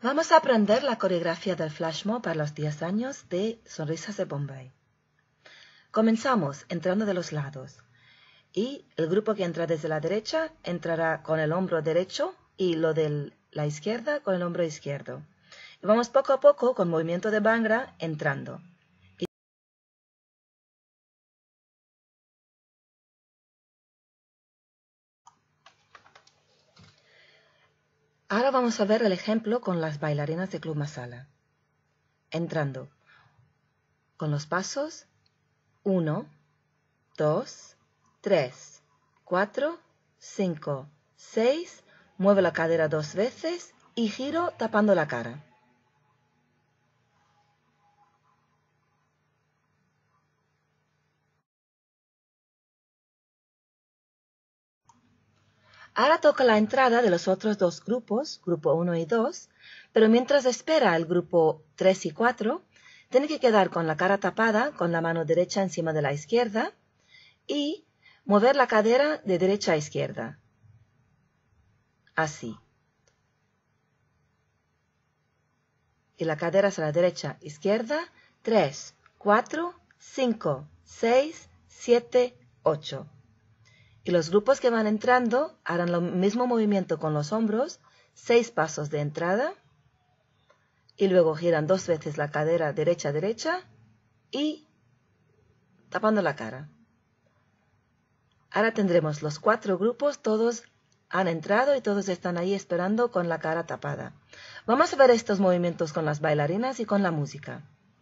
Vamos a aprender la coreografía del flash mob para los 10 años de Sonrisas de Bombay. Comenzamos entrando de los lados y el grupo que entra desde la derecha entrará con el hombro derecho y lo de la izquierda con el hombro izquierdo. Y vamos poco a poco con movimiento de Bhangra entrando. Ahora vamos a ver el ejemplo con las bailarinas de Club Masala. Entrando con los pasos 1, 2, 3, 4, 5, 6, muevo la cadera 2 veces y giro tapando la cara. Ahora toca la entrada de los otros dos grupos, grupo 1 y 2, pero mientras espera el grupo 3 y 4, tiene que quedar con la cara tapada, con la mano derecha encima de la izquierda y mover la cadera de derecha a izquierda. Así. Y la cadera hacia la derecha, izquierda, 3, 4, 5, 6, 7, 8. Y los grupos que van entrando harán el mismo movimiento con los hombros, 6 pasos de entrada, y luego giran 2 veces la cadera derecha-derecha y tapando la cara. Ahora tendremos los 4 grupos, todos han entrado y todos están ahí esperando con la cara tapada. Vamos a ver estos movimientos con las bailarinas y con la música.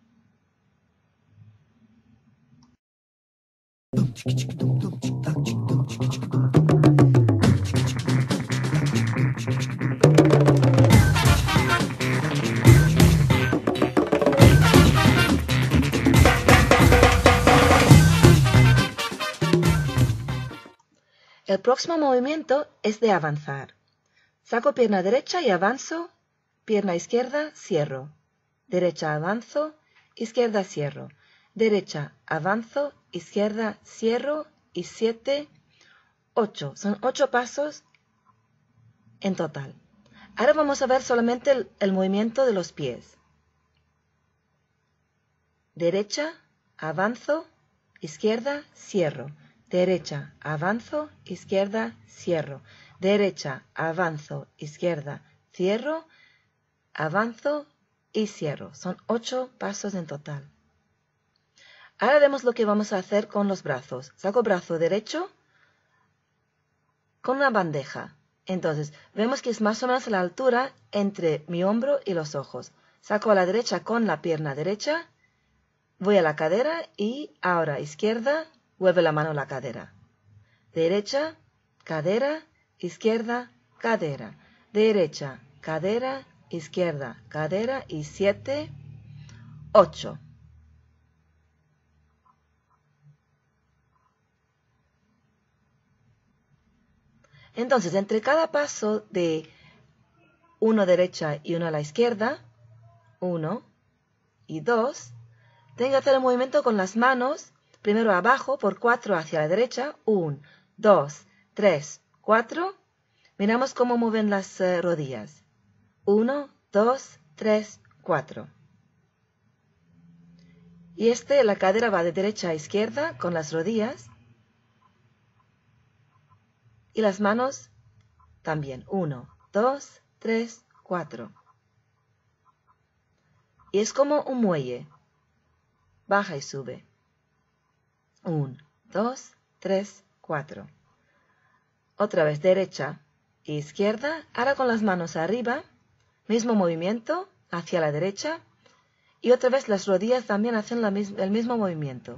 El próximo movimiento es de avanzar. Saco pierna derecha y avanzo, pierna izquierda, cierro. Derecha, avanzo, izquierda, cierro. Derecha, avanzo, izquierda, cierro y 7, 8. Son 8 pasos en total. Ahora vamos a ver solamente el movimiento de los pies. Derecha, avanzo, izquierda, cierro. Derecha, avanzo, izquierda, cierro. Derecha, avanzo, izquierda, cierro, avanzo y cierro. Son 8 pasos en total. Ahora vemos lo que vamos a hacer con los brazos. Saco brazo derecho con una bandeja. Entonces, vemos que es más o menos la altura entre mi hombro y los ojos. Saco a la derecha con la pierna derecha, voy a la cadera y ahora izquierda, vuelve la mano a la cadera. Derecha, cadera, izquierda, cadera. Derecha, cadera, izquierda, cadera y 7, 8. Entonces, entre cada paso de uno derecha y uno a la izquierda, 1 y 2, tengo que hacer el movimiento con las manos, primero abajo por 4 hacia la derecha, 1, 2, 3, 4. Miramos cómo mueven las rodillas. 1, 2, 3, 4. Y la cadera va de derecha a izquierda con las rodillas. Y las manos también. 1, 2, 3, 4. Y es como un muelle. Baja y sube. 1, 2, 3, 4. Otra vez derecha e izquierda. Ahora con las manos arriba. Mismo movimiento hacia la derecha. Y otra vez las rodillas también hacen el mismo movimiento.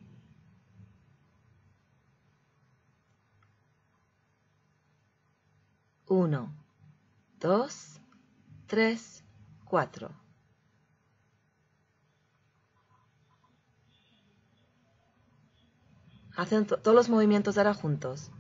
Uno, 2, 3, 4. Hacen todos los movimientos ahora juntos.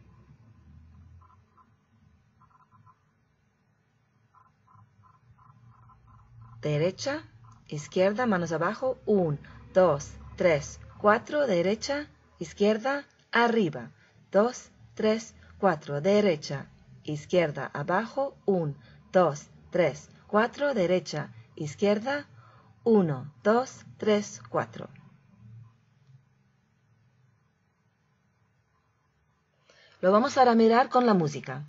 Derecha, izquierda, manos abajo. 1, 2, 3, 4. Derecha, izquierda, arriba. 2, 3, 4. Derecha, izquierda, abajo. 1, 2, 3, 4, derecha, izquierda, 1, 2, 3, 4. Lo vamos ahora a mirar con la música.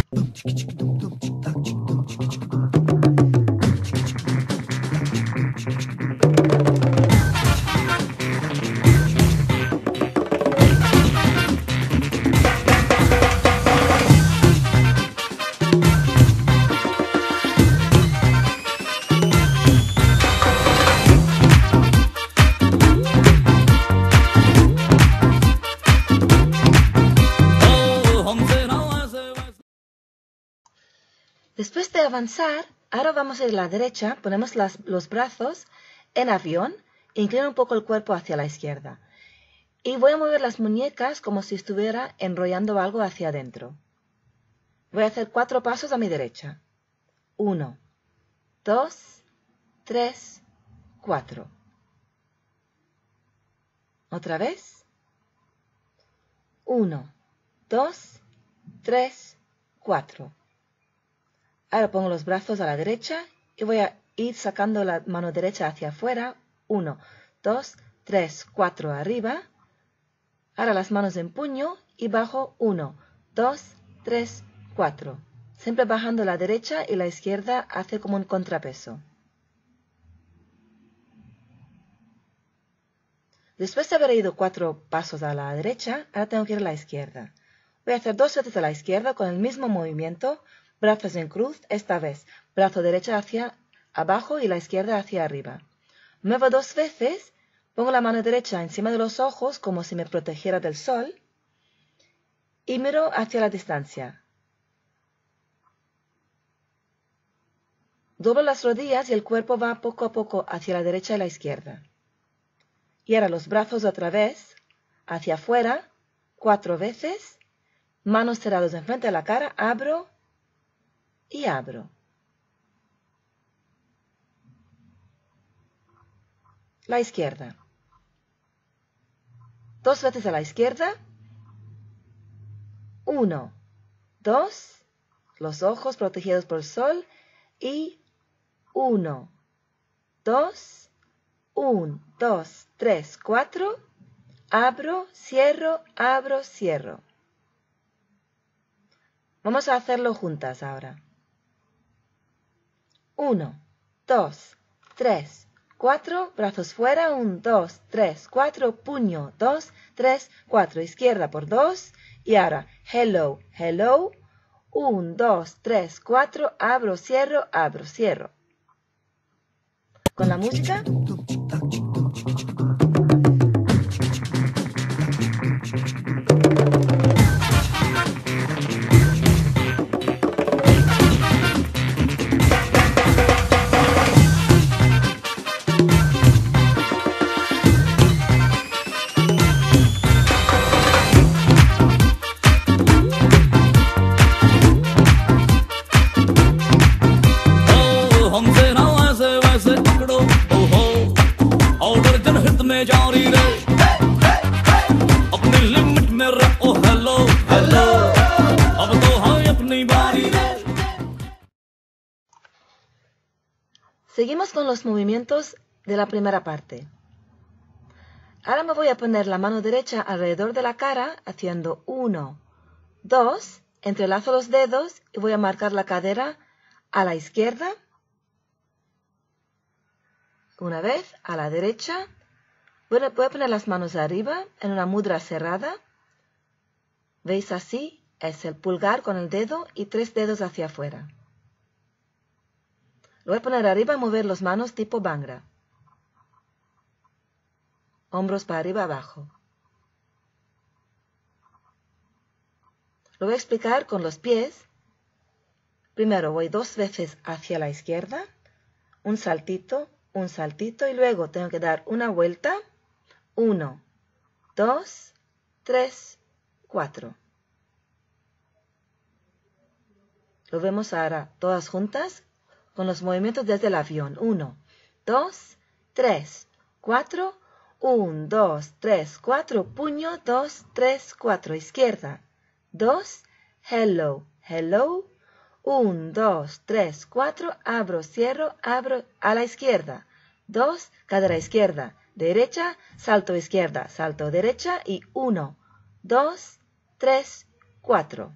Después de avanzar, ahora vamos a ir a la derecha, ponemos los brazos en avión, inclino un poco el cuerpo hacia la izquierda. Y voy a mover las muñecas como si estuviera enrollando algo hacia adentro. Voy a hacer 4 pasos a mi derecha. 1, 2, 3, 4. Otra vez. 1, 2, 3, 4. Ahora pongo los brazos a la derecha y voy a ir sacando la mano derecha hacia afuera. 1, 2, 3, 4 arriba. Ahora las manos en puño y bajo 1, 2, 3, 4. Siempre bajando la derecha y la izquierda hace como un contrapeso. Después de haber ido 4 pasos a la derecha, ahora tengo que ir a la izquierda. Voy a hacer 2 veces a la izquierda con el mismo movimiento. Brazos en cruz, esta vez brazo derecho hacia abajo y la izquierda hacia arriba. Muevo 2 veces, pongo la mano derecha encima de los ojos como si me protegiera del sol y miro hacia la distancia. Doblo las rodillas y el cuerpo va poco a poco hacia la derecha y la izquierda. Y ahora los brazos otra vez, hacia afuera, 4 veces, manos cerradas enfrente de la cara, abro y abro. La izquierda. 2 veces a la izquierda. 1, 2, los ojos protegidos por el sol y 1, 2, 1, 2, 3, 4, abro, cierro, cierro. Vamos a hacerlo juntas ahora. 1, 2, 3, 4, brazos fuera, 1, 2, 3, 4, puño, 2, 3, 4, izquierda por 2, y ahora, hello, hello, 1, 2, 3, 4, abro, cierro, cierro. Con la música. Seguimos con los movimientos de la primera parte. Ahora me voy a poner la mano derecha alrededor de la cara, haciendo 1, 2, entrelazo los dedos y voy a marcar la cadera a la izquierda. Una vez, a la derecha. Voy a poner las manos arriba en una mudra cerrada. ¿Veis así? Es el pulgar con el dedo y 3 dedos hacia afuera. Lo voy a poner arriba y mover las manos tipo Bhangra. Hombros para arriba, abajo. Lo voy a explicar con los pies. Primero voy 2 veces hacia la izquierda, un saltito y luego tengo que dar una vuelta. 1, 2, 3, 4. Lo vemos ahora todas juntas con los movimientos desde el avión. 1, 2, 3, 4. 1, 2, 3, 4. Puño, 2, 3, 4. Izquierda. 2. Hello, hello. 1, 2, 3, 4, abro, cierro, abro a la izquierda. 2, cadera izquierda, derecha, salto izquierda, salto derecha y 1, 2, 3, 4.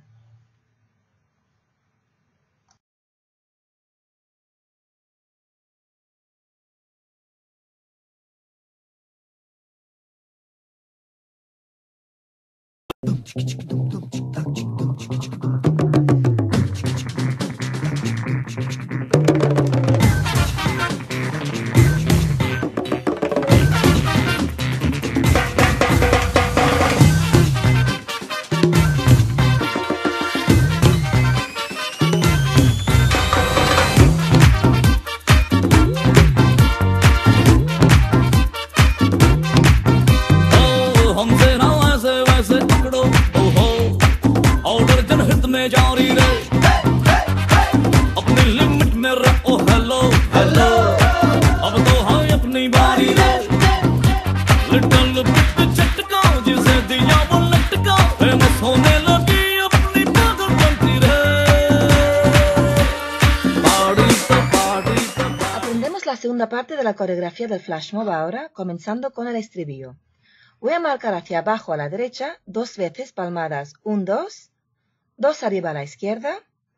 Aprendemos la segunda parte de la coreografía del flash mob ahora, comenzando con el estribillo. Voy a marcar hacia abajo a la derecha 2 veces palmadas 1, 2, 2 arriba a la izquierda,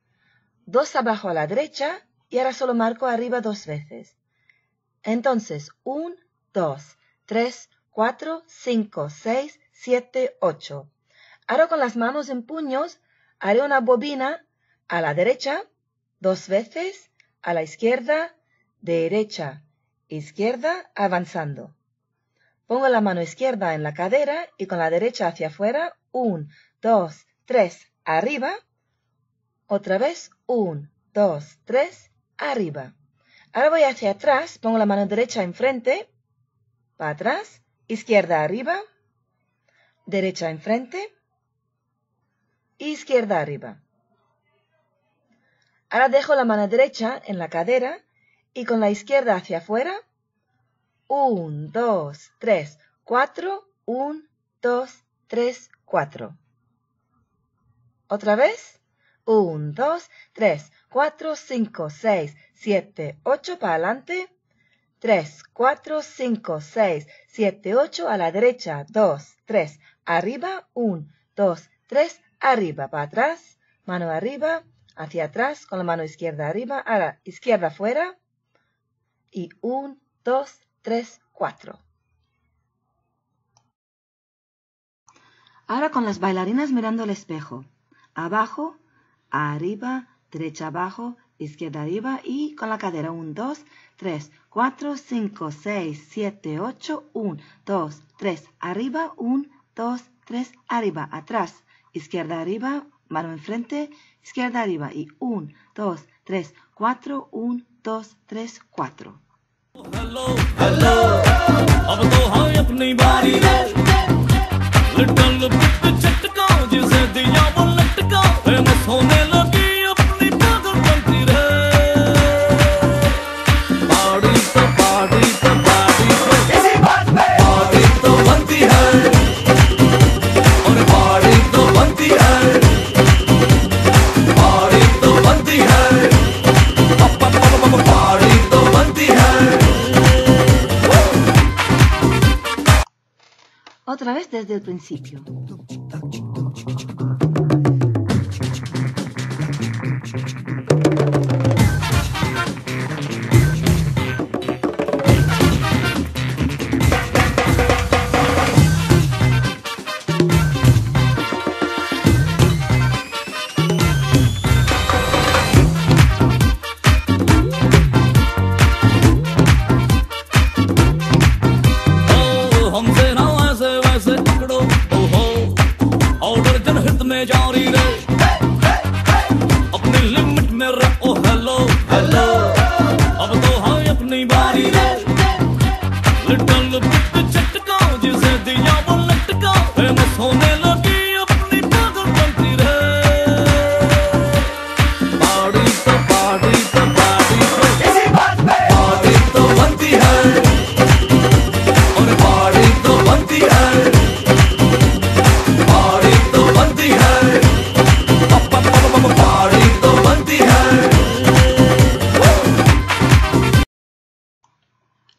2 abajo a la derecha y ahora solo marco arriba 2 veces. Entonces 1, 2, 3, 4, 5, 6, 7, 8. Ahora con las manos en puños haré una bobina a la derecha 2 veces, a la izquierda, derecha, izquierda, avanzando. Pongo la mano izquierda en la cadera y con la derecha hacia afuera, 1, 2, 3, arriba. Otra vez, 1, 2, 3, arriba. Ahora voy hacia atrás, pongo la mano derecha enfrente, para atrás, izquierda arriba, derecha enfrente, izquierda arriba. Ahora dejo la mano derecha en la cadera y con la izquierda hacia afuera, 1, 2, 3, 4, 1, 2, 3, 4. Otra vez, 1, 2, 3, 4, 5, 6, 7, 8 para adelante, 3, 4, 5, 6, 7, 8 a la derecha, 2, 3, arriba, 1, 2, 3, arriba, para atrás, mano arriba, hacia atrás, con la mano izquierda arriba, ahora izquierda afuera, y 1, 2, 3, 4. Ahora con las bailarinas mirando el espejo. Abajo, arriba, derecha abajo, izquierda arriba y con la cadera 1, 2, 3, 4, 5, 6, 7, 8, 1, 2, 3, arriba, 1, 2, 3, arriba, atrás, izquierda arriba, mano enfrente, izquierda arriba y 1, 2, 3, 4, 1, 2, 3, 4. Hello, hello, अब तो हाँ अपनी बारी रे little bit झटका जिसे दिया वो लटका फेमस होने लगी अपनी पागल बनती रे पार्टी तो बनती है और पार्टी तो बनती है पार्टी तो बनती है पार्टी तो बनती है Otra vez desde el principio.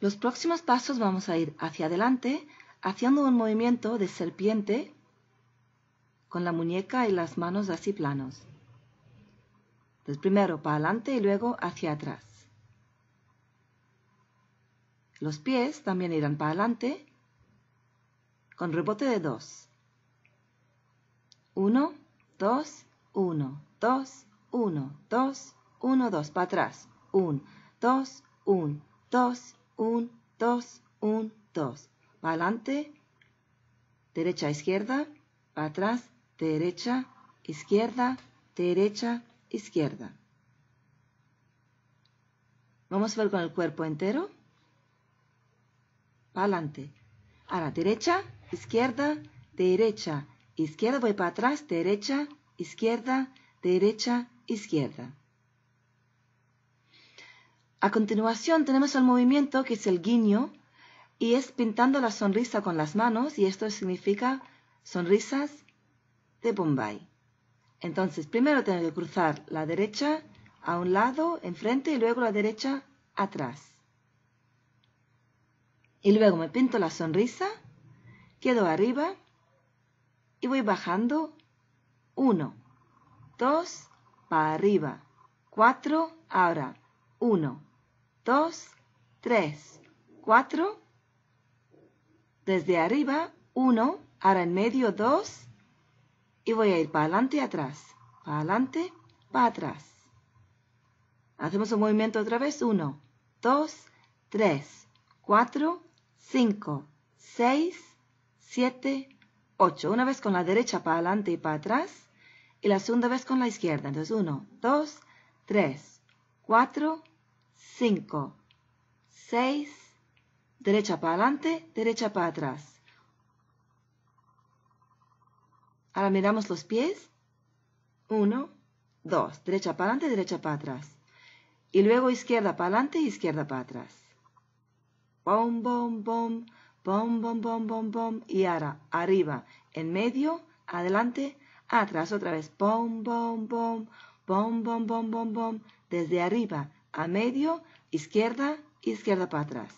Los próximos pasos vamos a ir hacia adelante, haciendo un movimiento de serpiente con la muñeca y las manos así planos. Entonces, primero para adelante y luego hacia atrás. Los pies también irán para adelante con rebote de 2. 1, 2, 1, 2, 1, 2, 1, 2. Para atrás. 1, 2, 1, 2, 1, 2, 1, 2. Para adelante, derecha, izquierda. Para atrás, derecha, izquierda, derecha, izquierda. Vamos a ver con el cuerpo entero. Para adelante. Ahora, derecha, izquierda, derecha, izquierda. Voy para atrás, derecha, izquierda, derecha, izquierda. A continuación tenemos el movimiento que es el guiño y es pintando la sonrisa con las manos, y esto significa sonrisas de Bombay. Entonces, primero tengo que cruzar la derecha a un lado, enfrente, y luego la derecha atrás. Y luego me pinto la sonrisa, quedo arriba y voy bajando. 1, 2, para arriba. 4, ahora. 1, 2, 3, 4. Desde arriba, 1, ahora en medio, 2. Y voy a ir para adelante y atrás. Para adelante, para atrás. Hacemos un movimiento otra vez. 1, 2, 3, 4, 5, 6, 7, 8. Una vez con la derecha para adelante y para atrás. Y la segunda vez con la izquierda. Entonces 1, 2, 3, 4, 5, 6. Derecha para adelante, derecha para atrás. Ahora miramos los pies. 1, 2. Derecha para adelante, derecha para atrás. Y luego izquierda para adelante y izquierda para atrás. Bom, bom, bom. Bom, bom, bom, bom, bom. Y ahora arriba, en medio, adelante, atrás. Otra vez. Bom, bom, bom. Bom, bom, bom, bom, bom. Desde arriba a medio, izquierda, izquierda para atrás.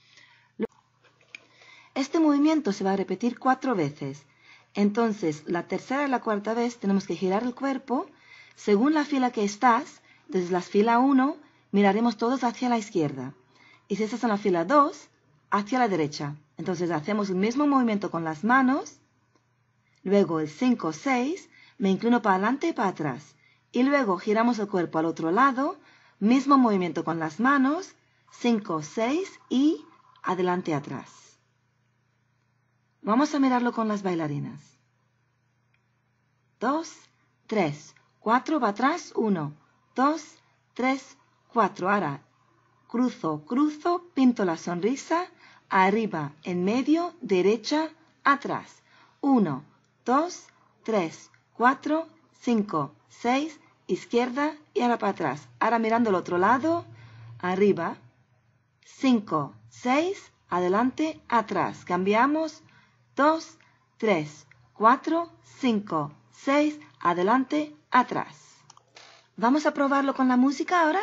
Este movimiento se va a repetir 4 veces. Entonces, la tercera y la cuarta vez tenemos que girar el cuerpo según la fila que estás. Desde la fila 1 miraremos todos hacia la izquierda. Y si estás en la fila 2, hacia la derecha. Entonces hacemos el mismo movimiento con las manos. Luego el 5, 6, me inclino para adelante y para atrás. Y luego giramos el cuerpo al otro lado. Mismo movimiento con las manos. 5, 6 y adelante y atrás. Vamos a mirarlo con las bailarinas. 2, 3, 4, va atrás, 1, 2, 3, 4. Ahora cruzo, cruzo, pinto la sonrisa, arriba, en medio, derecha, atrás. 1, 2, 3, 4, 5, 6, izquierda y ahora para atrás. Ahora mirando el otro lado, arriba, 5, 6, adelante, atrás. Cambiamos. 2, 3, 4, 5, 6, adelante, atrás. ¿Vamos a probarlo con la música ahora?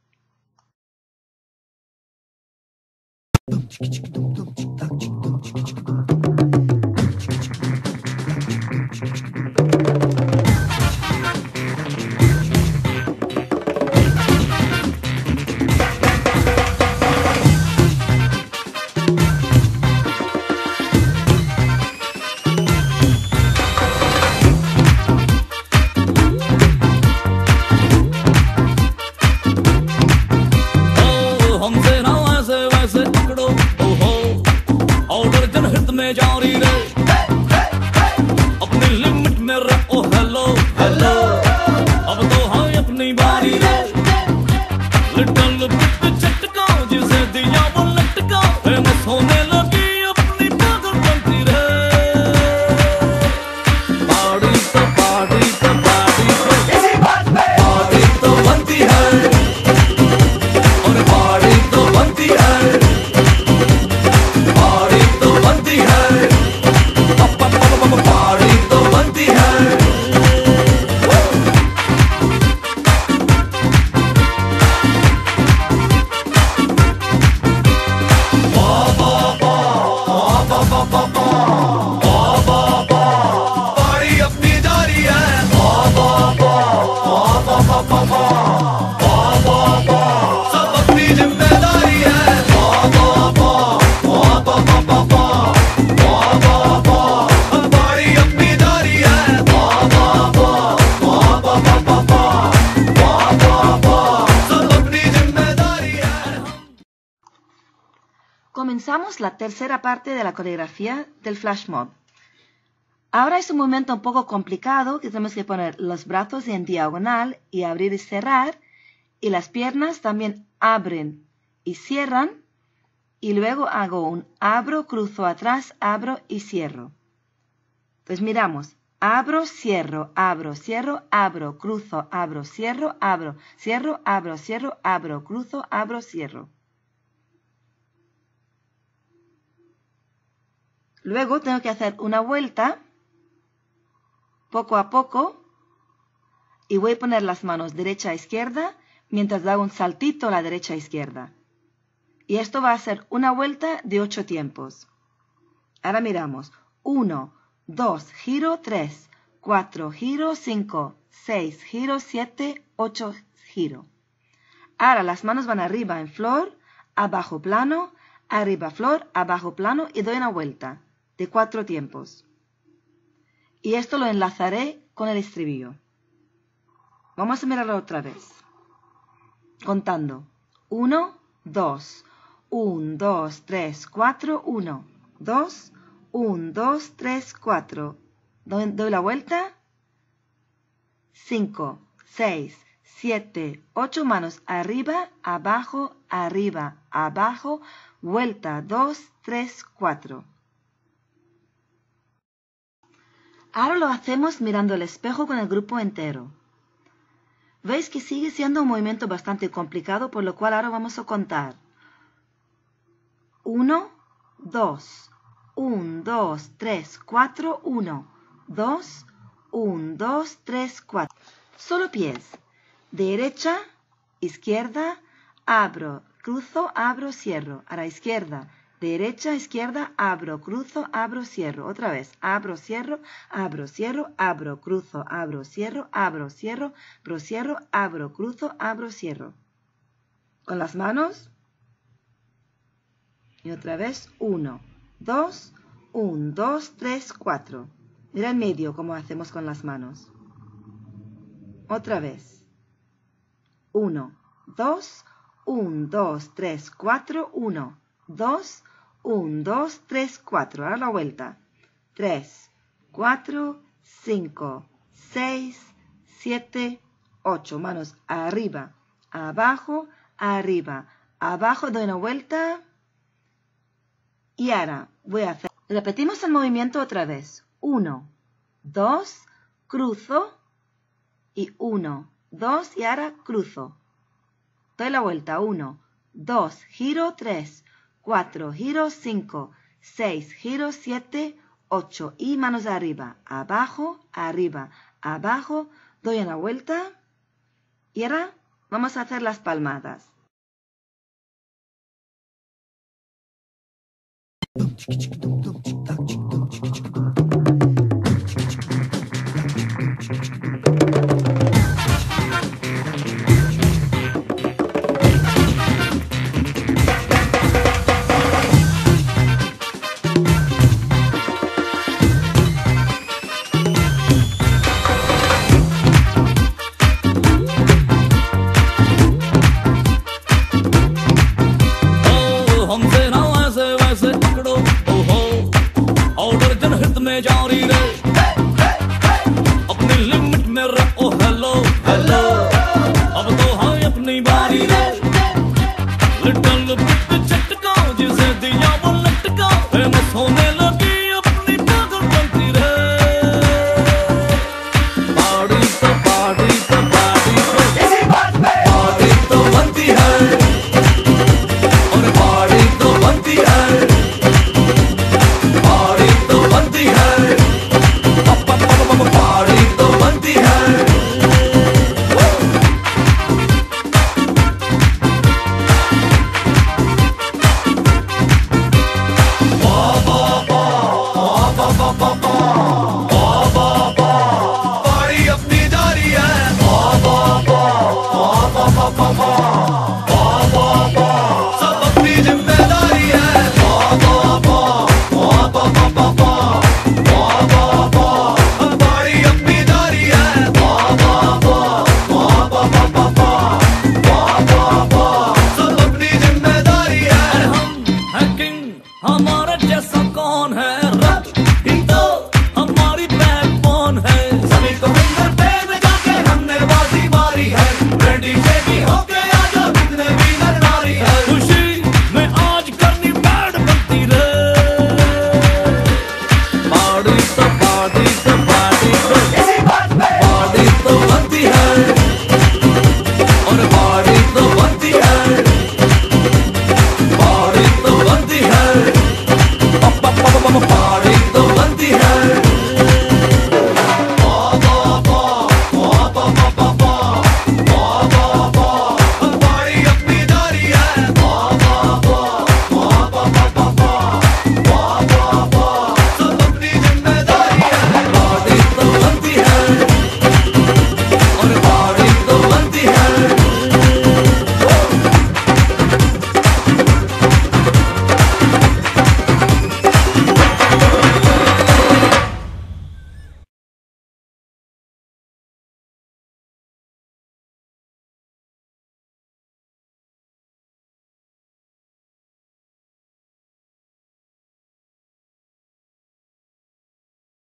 जारी रे अपनी लिमिट में रहो hello hello अब तो हाँ अपनी बारी रे लिटल बिट झटका जिसे दिया वो लटका फेमस होने लगी अपनी पागल बनती रे पार्टी तो पार्टी तो पार्टी पार्टी तो बनती है और पार्टी तो बनती है पार्टी तो बनती है पार्टी तो बनती है comenzamos la tercera parte de la coreografía del flash mob. Ahora es un movimiento un poco complicado que tenemos que poner los brazos en diagonal y abrir y cerrar, y las piernas también abren y cierran, y luego hago un abro, cruzo atrás, abro y cierro. Pues miramos, abro, cierro, abro, cruzo, abro, cierro, abro, cruzo, abro, cierro. Luego tengo que hacer una vuelta, poco a poco, y voy a poner las manos derecha a izquierda, mientras hago un saltito a la derecha a izquierda. Y esto va a ser una vuelta de 8 tiempos. Ahora miramos, 1, 2, giro, 3, 4, giro, 5, 6, giro, 7, 8, giro. Ahora las manos van arriba en flor, abajo plano, arriba flor, abajo plano y doy una vuelta de 4 tiempos. Y esto lo enlazaré con el estribillo. Vamos a mirarlo otra vez. Contando. 1, 2, 1, 2, 3, 4, 1, 2, 1, 2, 3, 4. Doy la vuelta. 5, 6, 7, 8 manos arriba, abajo, vuelta 2, 3, 4. Ahora lo hacemos mirando el espejo con el grupo entero. Veis que sigue siendo un movimiento bastante complicado, por lo cual ahora vamos a contar. 1, 2, 1, 2, 3, 4, 1, 2, 1, 2, 3, 4. Solo pies. Derecha, izquierda, abro, cruzo, abro, cierro. A la izquierda. Derecha, izquierda, abro, cruzo, abro, cierro. Otra vez. Abro, cierro, abro, cruzo, abro, cierro, abro, cruzo, abro, cierro. Con las manos. Y otra vez. 1, 2, 1, 2, 3, 4. Mira en medio como hacemos con las manos. Otra vez. 1, 2, 1, 2, 3, 4, 1, 2, 1, 2, 3, 4. Ahora la vuelta. 3, 4, 5, 6, 7, 8. Manos arriba, abajo, doy una vuelta. Y ahora voy a hacer. Repetimos el movimiento otra vez. 1, 2, cruzo. Y 1, 2 y ahora cruzo. Doy la vuelta. 1, 2, giro 3, 4, giro 5, 6, giro 7, 8. Y manos arriba, abajo, doy una vuelta. Y ahora vamos a hacer las palmadas. हमसे ना ऐसे वैसे पकड़ो, ओहो, और दर्जन हित में जारी रहे।